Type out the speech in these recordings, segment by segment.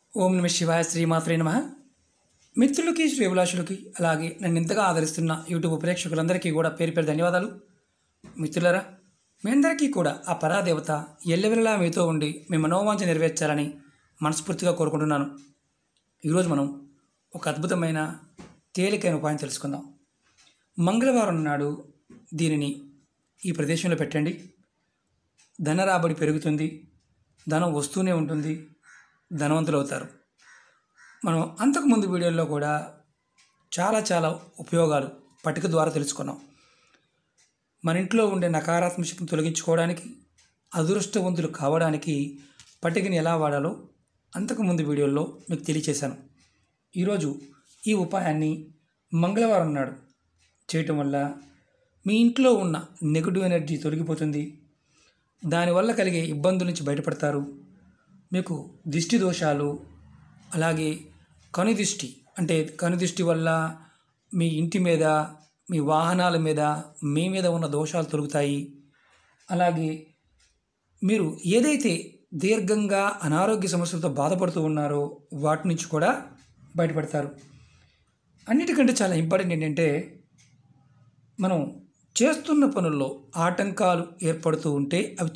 ఓం నమ శివాయ శ్రీమాత్రే నమః. మిత్రులకి శ్రేభిలాషులకి అలాగే నన్ను ఇంతగా ఆదరిస్తున్న యూట్యూబ్ ప్రేక్షకులందరికీ కూడా పేరు పేరు ధన్యవాదాలు. మిత్రులరా, మీ అందరికీ కూడా ఆ పరాదేవత ఎల్లవెల్లలా మీతో ఉండి మీ మనోవాంఛ నెరవేర్చాలని మనస్ఫూర్తిగా కోరుకుంటున్నాను. ఈరోజు మనం ఒక అద్భుతమైన తేలికైన ఉపాయం తెలుసుకుందాం. మంగళవారం నాడు దీనిని ఈ ప్రదేశంలో పెట్టండి. ధన రాబడి పెరుగుతుంది, ధనం వస్తూనే ఉంటుంది, ధనవంతులు అవుతారు. మనం అంతకుముందు వీడియోల్లో కూడా చాలా ఉపయోగాలు పట్టిక ద్వారా తెలుసుకున్నాం. మన ఇంట్లో ఉండే నకారాత్మక శక్తిని తొలగించుకోవడానికి, అదృష్టవంతులు కావడానికి పట్టికని ఎలా వాడాలో అంతకుముందు వీడియోల్లో మీకు తెలియచేశాను. ఈరోజు ఈ ఉపాయాన్ని మంగళవారం నాడు చేయటం వల్ల మీ ఇంట్లో ఉన్న నెగటివ్ ఎనర్జీ తొలగిపోతుంది. దానివల్ల కలిగే ఇబ్బందుల నుంచి బయటపడతారు. మీకు దిష్టి దోషాలు, అలాగే కనుదిష్టి అంటే కనుదిష్టి వల్ల మీ ఇంటి మీద, మీ వాహనాల మీద, మీ మీద ఉన్న దోషాలు తొలగుతాయి. అలాగే మీరు ఏదైతే దీర్ఘంగా అనారోగ్య సమస్యలతో బాధపడుతూ ఉన్నారో వాటి నుంచి కూడా బయటపడతారు. అన్నిటికంటే చాలా ఇంపార్టెంట్ ఏంటంటే, మనం చేస్తున్న పనుల్లో ఆటంకాలు ఏర్పడుతూ ఉంటే అవి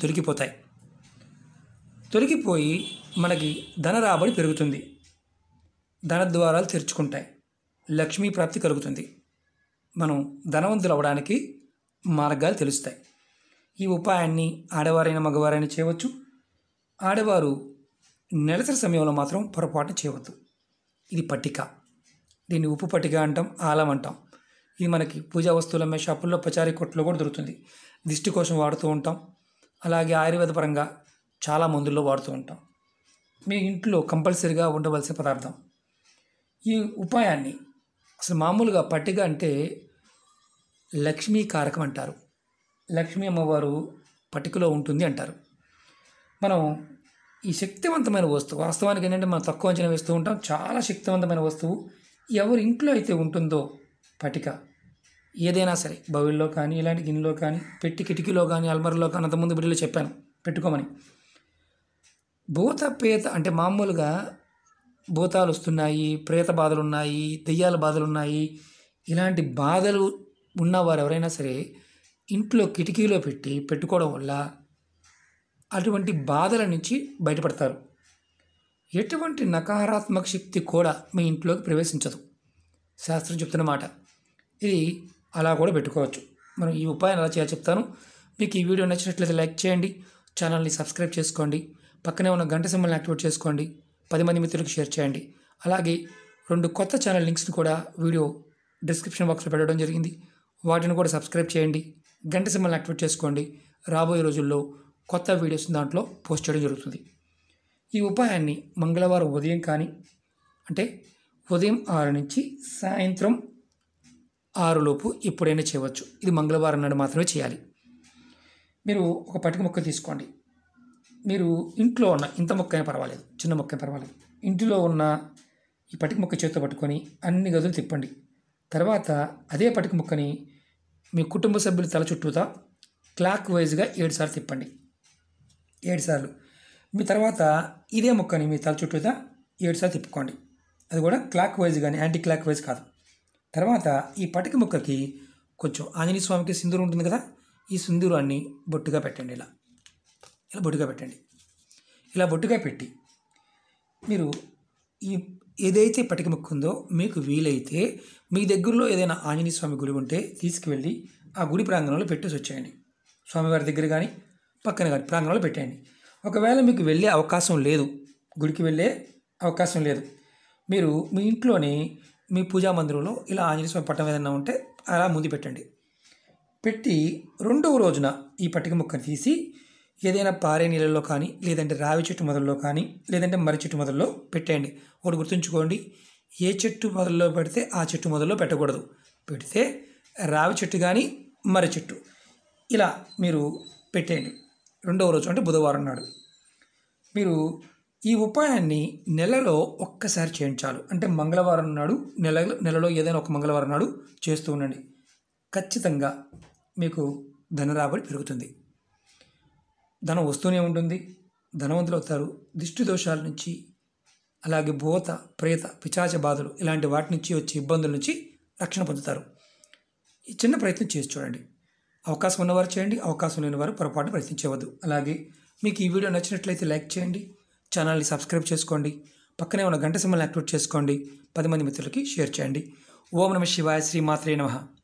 తొలగిపోయి మనకి ధన రాబడి పెరుగుతుంది, ధన ద్వారాలు తెరుచుకుంటాయి, లక్ష్మీ ప్రాప్తి కలుగుతుంది. మనం ధనవంతులు అవ్వడానికి మార్గాలు తెలుస్తాయి. ఈ ఉపాయాన్ని ఆడవారైన మగవారైనా చేయవచ్చు. ఆడవారు నెలసరి సమయంలో మాత్రం పొరపాటు చేయవద్దు. ఇది పట్టిక, దీన్ని ఉప్పు పట్టిక అంటాం, ఆలం అంటాం. ఇది మనకి పూజా వస్తువులు అమ్మే షాపుల్లో, పచారీ కొట్లో కూడా దొరుకుతుంది. దిష్టి కోసం వాడుతూ ఉంటాం. అలాగే ఆయుర్వేద పరంగా చాలా మందుల్లో వాడుతూ ఉంటాం. మీ ఇంట్లో కంపల్సరీగా ఉండవలసిన పదార్థం. ఈ ఉపాయాన్ని అసలు మామూలుగా పట్టిక అంటే లక్ష్మీ కారకం అంటారు. లక్ష్మీ అమ్మవారు పట్టికలో ఉంటుంది అంటారు. మనం ఈ శక్తివంతమైన వస్తువు, వాస్తవానికి ఏంటంటే మనం తక్కువ అంచనా వేస్తూ ఉంటాం. చాలా శక్తివంతమైన వస్తువు ఎవరి ఇంట్లో అయితే ఉంటుందో పట్టిక, ఏదైనా సరే బౌల్లో కానీ, ఇలాంటి గిన్నెలో కానీ, పెట్టి కిటికీలో కానీ, అల్మర్లో కానీ, అంతకుముందు వీడియోలో చెప్పాను పెట్టుకోమని. భూత పేత అంటే మామూలుగా భూతాలు వస్తున్నాయి, ప్రేత బాధలు ఉన్నాయి, దెయ్యాల బాధలు ఉన్నాయి, ఇలాంటి బాధలు ఉన్నవారు ఎవరైనా సరే ఇంట్లో కిటికీలో పెట్టుకోవడం వల్ల అటువంటి బాధల నుంచి బయటపడతారు. ఎటువంటి నకారాత్మక శక్తి కూడా మీ ఇంట్లోకి ప్రవేశించదు, శాస్త్రం చెప్తున్న మాట. ఇది అలా కూడా పెట్టుకోవచ్చు. మనం ఈ ఉపాయం ఎలా చేయాలో చెప్తాను. మీకు ఈ వీడియో నచ్చినట్లయితే లైక్ చేయండి, ఛానల్ని సబ్స్క్రైబ్ చేసుకోండి, పక్కనే ఉన్న గంట సింబల్ని యాక్టివేట్ చేసుకోండి, 10 మంది మిత్రులకు షేర్ చేయండి. అలాగే 2 కొత్త ఛానల్ లింక్స్ని కూడా వీడియో డిస్క్రిప్షన్ బాక్స్లో పెట్టడం జరిగింది. వాటిని కూడా సబ్స్క్రైబ్ చేయండి, గంట సింబల్ని యాక్టివేట్ చేసుకోండి. రాబోయే రోజుల్లో కొత్త వీడియోస్ దాంట్లో పోస్ట్ చేయడం జరుగుతుంది. ఈ ఉపాయాన్ని మంగళవారం ఉదయం కానీ, అంటే ఉదయం 6 నుంచి సాయంత్రం 6 లోపు ఎప్పుడైనా చేయవచ్చు. ఇది మంగళవారం నాడు మాత్రమే చేయాలి. మీరు ఒక పట్టిక ముక్క తీసుకోండి. మీరు ఇంట్లో ఉన్న ఇంత మొక్క అయినా పర్వాలేదు, చిన్న మొక్క అయినా పర్వాలేదు, ఇంటిలో ఉన్న ఈ పట్టిక ముక్క చేతితో పట్టుకొని అన్ని గదులు తిప్పండి. తర్వాత అదే పట్టిక ముక్కని మీ కుటుంబ సభ్యుల తల చుట్టూతా క్లాక్ వైజ్గా 7 సార్లు తిప్పండి. 7 సార్లు. మీ తర్వాత ఇదే ముక్కని మీ తల చుట్టూతా 7 సార్లు తిప్పుకోండి. అది కూడా క్లాక్ వైజ్ కానీ యాంటీ క్లాక్ వైజ్ కాదు. తర్వాత ఈ పట్టిక ముక్కకి కొంచెం ఆంజనేయ స్వామికి సింధూరం ఉంటుంది కదా, ఈ సింధూరాన్ని బొట్టుగా పెట్టండి. ఇలా బొట్టుగా పెట్టండి. ఇలా బొట్టుగా పెట్టి మీరు ఈ ఏదైతే పట్టిక ముక్క ఉందో మీకు వీలైతే మీ దగ్గరలో ఏదైనా ఆంజనేయ స్వామి గుడి ఉంటే తీసుకువెళ్ళి ఆ గుడి ప్రాంగణంలో పెట్టేసి వచ్చేయండి. స్వామివారి దగ్గర కానీ పక్కన కానీ ప్రాంగణంలో పెట్టేయండి. ఒకవేళ మీకు వెళ్ళే అవకాశం లేదు, గుడికి వెళ్ళే అవకాశం లేదు, మీరు మీ ఇంట్లోనే మీ పూజా మందిరంలో ఇలా ఆంజనేయ స్వామి పట్టం ఏదైనా ఉంటే అలా ముందు పెట్టండి. పెట్టి 2వ రోజున ఈ పట్టిక ముక్కను తీసి ఏదైనా పారే నీళ్ళల్లో కానీ, లేదంటే రావి చెట్టు మొదల్లో కానీ, లేదంటే మర్రి చెట్టు మొదల్లో పెట్టేయండి. ఒకటి గుర్తుంచుకోండి, ఏ చెట్టు మొదల్లో పెడితే ఆ చెట్టు మొదల్లో పెట్టకూడదు. పెడితే రావి చెట్టు కానీ మర్రి చెట్టు ఇలా మీరు పెట్టేయండి. 2వ రోజు అంటే బుధవారం నాడు. మీరు ఈ ఉపాయాన్ని నెలలో ఒక్కసారి చేయండి చాలు. అంటే మంగళవారం నాడు, నెలలో ఏదైనా ఒక మంగళవారం నాడు చేస్తూ ఉండండి. ఖచ్చితంగా మీకు ధన రాబడి పెరుగుతుంది, ధనం వస్తూనే ఉంటుంది, ధనవంతులు అవుతారు. దిష్టి దోషాల నుంచి, అలాగే భూత ప్రేత పిశాచ బాధలు ఇలాంటి వాటి నుంచి వచ్చే ఇబ్బందుల నుంచి రక్షణ పొందుతారు. ఈ చిన్న ప్రయత్నం చేసి చూడండి. అవకాశం ఉన్నవారు చేయండి, అవకాశం లేని వారు పొరపాటున ప్రయత్నించవద్దు. అలాగే మీకు ఈ వీడియో నచ్చినట్లయితే లైక్ చేయండి, ఛానల్ని సబ్స్క్రైబ్ చేసుకోండి, పక్కనే ఉన్న గంట సింబల్ని యాక్టివేట్ చేసుకోండి, 10 మంది మిత్రులకి షేర్ చేయండి. ఓం నమః శివాయ, శ్రీమాత్రే నమః.